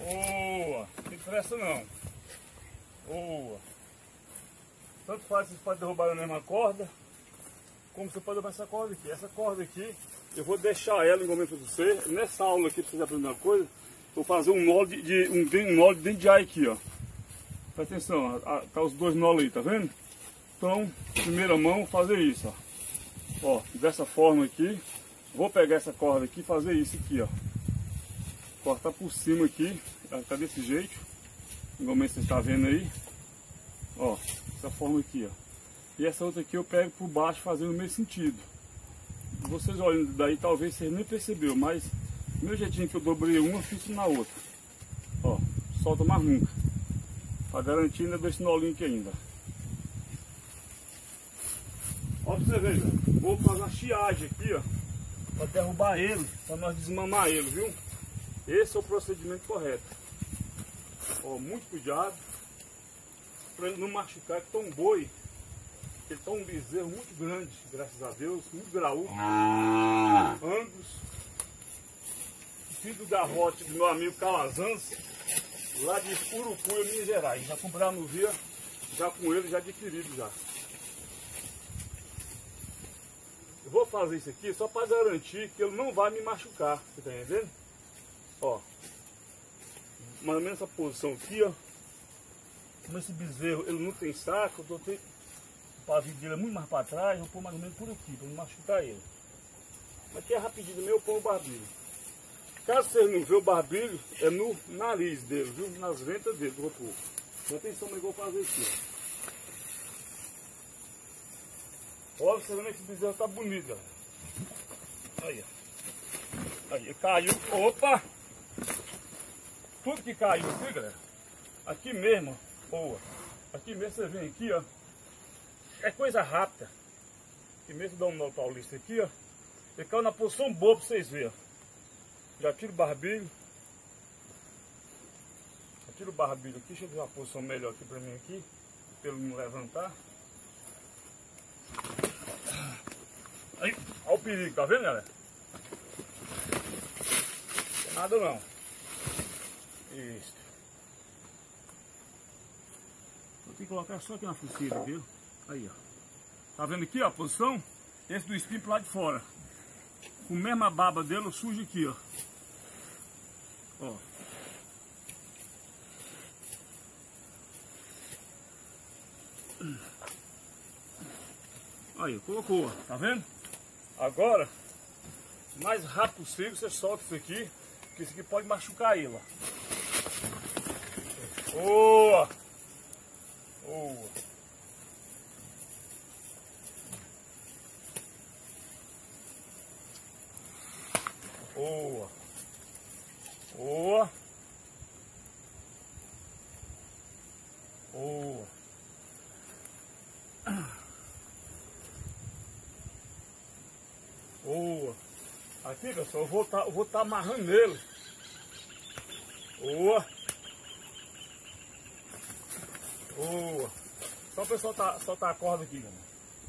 Boa! Não tem pressa não. Boa! Tanto faz, você pode derrubar na mesma corda, como você pode derrubar essa corda aqui. Essa corda aqui, eu vou deixar ela em momento de você. Nessa aula aqui, pra vocês aprenderem uma coisa, eu vou fazer um nó um nó de dente de ar aqui, ó. Presta atenção, tá os dois nós aí, tá vendo? Então, primeira mão, vou fazer isso, ó. Ó, dessa forma aqui. Vou pegar essa corda aqui e fazer isso aqui, ó. Cortar por cima aqui, tá desse jeito. Igualmente você está vendo aí. Ó, dessa forma aqui, ó. E essa outra aqui eu pego por baixo fazendo o mesmo sentido. Vocês olhando daí, talvez vocês nem perceberam, mas do meu jeitinho que eu dobrei uma, eu fiz na outra. Ó, solta mais nunca. Pra garantir, ainda desse nolinho aqui ainda. Ó, pra você ver, vou fazer uma chiagem aqui, ó. Pra derrubar ele, pra nós desmamar ele, viu? Esse é o procedimento correto. Ó, muito cuidado para ele não machucar, que tá um boi, ele tá um bezerro muito grande, graças a Deus, muito graúdo, Angus, filho do garrote do meu amigo Calazans, lá de Urucuia, Minas Gerais. Já comprei no via, já com ele, já adquirido já. Eu vou fazer isso aqui só para garantir que ele não vai me machucar, você tá entendendo? Ó, mais ou menos essa posição aqui, ó. Como esse bezerro ele não tem saco, eu botei o pavio dele muito mais para trás, eu vou pôr mais ou menos por aqui, para não machucar ele. Mas aqui é rapidinho meu, eu ponho o barbilho. Caso vocês não vejam o barbilho, é no nariz dele, viu? Nas ventas dele, vou pôr. Presta atenção no que eu vou fazer aqui, ó. Olha, você vendo que esse bezerro tá bonito, galera. Aí, ó. Aí, caiu. Opa! Tudo que caiu aqui, galera. Aqui mesmo, boa. Aqui mesmo você vem aqui, ó. É coisa rápida. Aqui mesmo dá um nó paulista aqui, ó. Ele caiu na posição boa pra vocês verem, ó. Já tiro o barbilho. Já tiro o barbilho aqui. Deixa eu ver uma posição melhor aqui pra mim aqui. Pra ele não levantar. Aí, olha o perigo, tá vendo, galera? Não tem nada não. Isso. Vou ter que colocar só aqui na focinha, viu? Aí, ó. Tá vendo aqui, ó, a posição? Esse do espinho pro lado de fora. Com a mesma baba dele, sujo aqui, ó. Ó. Aí, colocou, tá vendo? Agora, o mais rápido possível, você solta isso aqui, porque isso aqui pode machucar ele, ó. Boa! Boa! Boa! Boa! Boa! Boa! Aqui, pessoal, eu vou estar amarrando nele. Boa! Boa! Só para soltar a corda aqui, galera.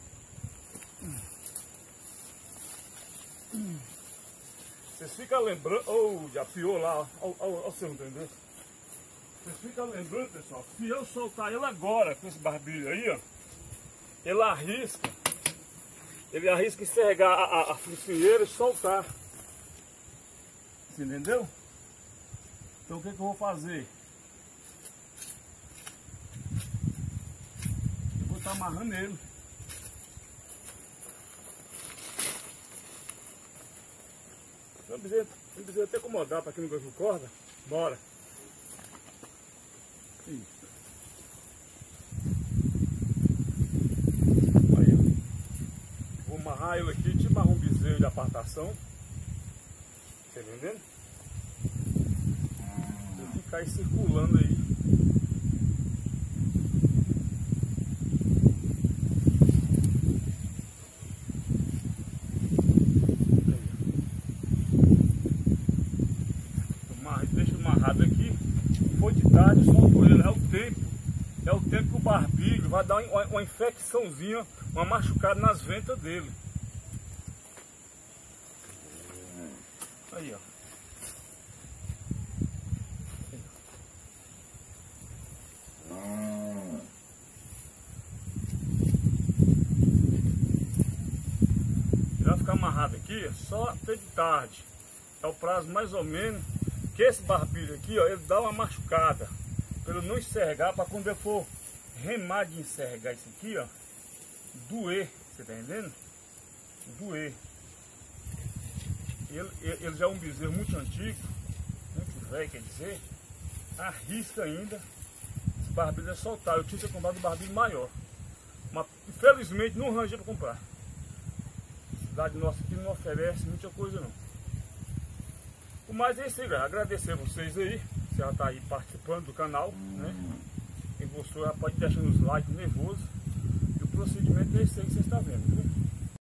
Vocês ficam lembrando. Oh, já piou lá, ó, você entendeu? Vocês ficam lembrando, pessoal, se eu soltar ele agora com esse barbilho aí, ó, ele arrisca enxergar a focinheira e soltar. Você entendeu? Então o que eu vou fazer? Eu vou estar amarrando ele. Não precisa até acomodar para quem não gosta de corda. Bora. Isso. Aí, ó. Vou amarrar ele aqui, tipo um bezerro de apartação. Tá entendendo? Vou ficar aí circulando aí. Deixa amarrado aqui. Foi de tarde, solto ele. É o tempo que o barbilho vai dar uma infecçãozinha, uma machucada nas ventas dele. Aí, ó. nada aqui, só até de tarde. É o prazo mais ou menos que esse barbilho aqui, ó, ele dá uma machucada. Para ele não enxergar, para quando eu for remar de enxergar isso aqui, ó, doer, você tá entendendo? Doer. Ele já é um bezerro muito antigo, muito velho, quer dizer, arrisca ainda esse barbilho é soltar. Eu tinha que ter comprado um barbilho maior, mas infelizmente não arranjei para comprar. A cidade nossa aqui não oferece muita coisa não. Mas é isso aí, galera. Agradecer a vocês aí, você já está aí participando do canal, né? E você já pode deixar nos likes nervoso. E o procedimento é esse aí que vocês estão vendo, viu?